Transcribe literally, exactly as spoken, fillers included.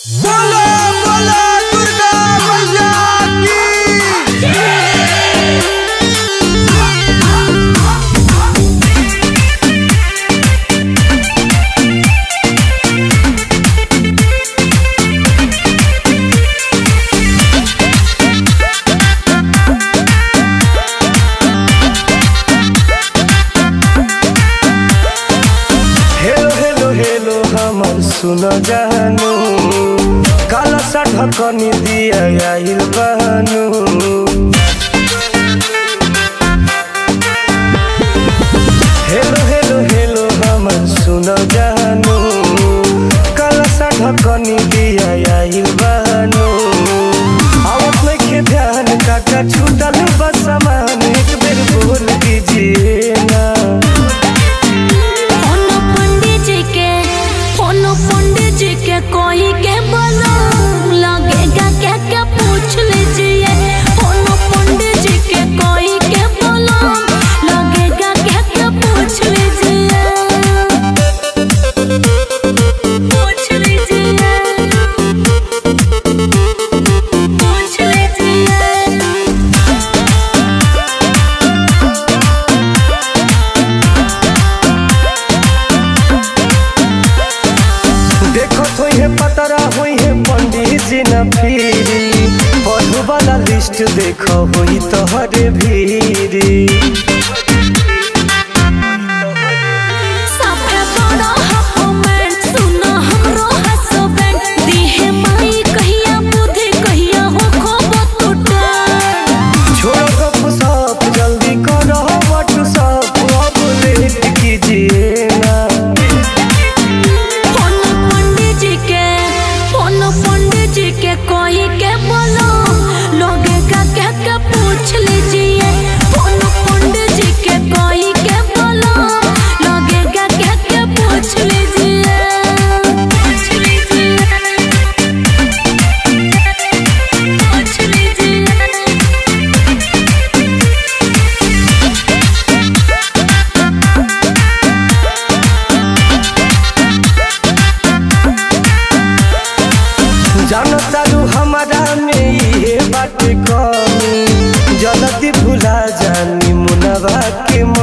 बोलो बोलो दुर्गा मैया की सुनो जानू काला सा ढकनी दिया आइल बहनू हेलो हेलो हेलो हमर सुनो जानू काला सा ढकनी दिया आइल बहनू आवत में के ध्यान काका छूटल बस सामान एक बेर बोल दीजिए ना। कोई के बोलो लगेगा क्या क्या पूछ लीजिए। पंडित जी के कोई के बोलो लगेगा क्या क्या पूछ लीजिए पूछ लीजिए पूछ लीजिए। देखो तो ये पतरा हुई है पंडित जी न फिरी पढ़ू वाला लिस्ट देखो हुई तो हरे भीरी छोड़ो गप सप जल्दी करो व्हाट्सएप अब लेट कीजिए ना। कोई के बोलो लगेगा क्या क्या पूछ लीजिए। पंडित जी के कोई के बोलो लगेगा क्या क्या पूछ लीजिए पूछ लीजिए पूछ लीजिए। जानो तारू हमारा में ये बात कमी जल्दी भुला जानी मुनवा के